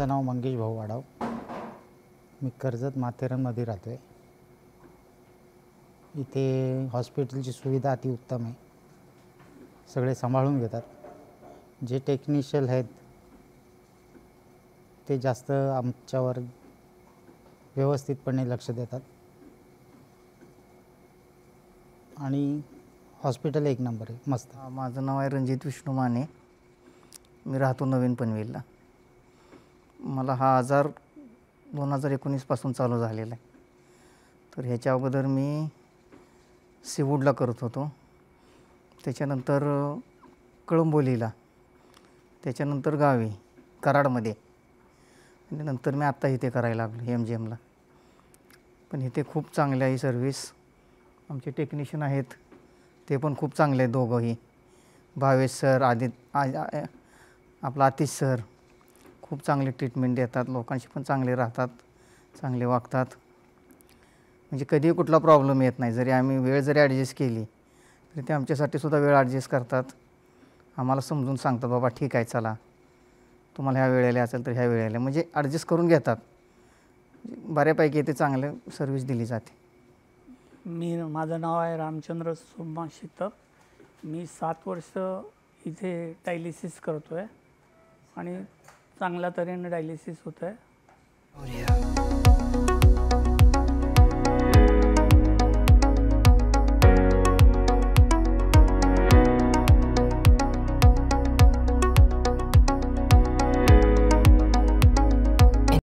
माझं नाव मंगेश भाऊ वाडाव. मी कर्जत माथेरानमध्ये राहतो आहे. इथे हॉस्पिटलची सुविधा अतिउत्तम आहे. सगळे सांभाळून घेतात. जे टेक्निशियल आहेत ते जास्त आमच्यावर व्यवस्थितपणे लक्ष देतात आणि हॉस्पिटल एक नंबर आहे, मस्त. माझं नाव आहे रणजित विष्णू माने. मी राहतो नवीन पनवेलला. मला हा आजार 2019 पासून चालू झालेला आहे. तर ह्याच्या अगोदर मी सीवूडला करत होतो, त्याच्यानंतर कळंबोलीला, त्याच्यानंतर गावी कराडमध्ये, आणि नंतर मी आत्ता इथे करायला लागलो MGMला. पण इथे खूप चांगली आहे सर्विस. आमचे टेक्निशियन आहेत ते पण खूप चांगले आहेत दोघंही. भावेश सर, आपला आतिश सर खूप चांगले ट्रीटमेंट देतात. लोकांशी पण चांगले राहतात, चांगले वागतात. म्हणजे कधीही कुठला प्रॉब्लेम येत नाही. जरी आम्ही वेळ जरी ॲडजस्ट केली तरी ते आमच्यासाठी सुद्धा वेळ ॲडजस्ट करतात. आम्हाला समजून सांगतात, बाबा ठीक आहे चला, तुम्हाला ह्या वेळेला असेल तर ह्या वेळेला, म्हणजे ॲडजस्ट करून घेतात. बऱ्यापैकी इथे चांगले सर्व्हिस दिली जाते. माझं नाव आहे रामचंद्र सोमा शितप. मी 7 वर्ष इथे डायलिसिस करतो आहे आणि चांगल्या तऱ्हेने डायलिसिस होतं आहे.